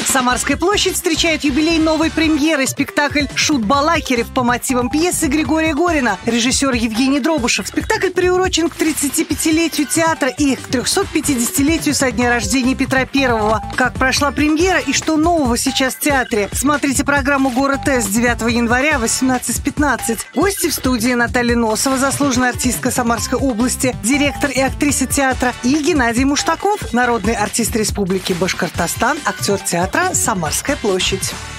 Самарская площадь встречает юбилей новой премьеры. Спектакль «Шут Балакирев» по мотивам пьесы Григория Горина. Режиссер Евгений Дробышев. Спектакль приурочен к 35-летию театра и к 350-летию со дня рождения Петра I. Как прошла премьера и что нового сейчас в театре? Смотрите программу «Город С» 9 января 18:15. Гости в студии: Наталья Носова, заслуженная артистка Самарской области, директор и актриса театра, и Геннадий Муштаков, народный артист Республики Башкортостан, актер театра «Самарская площадь».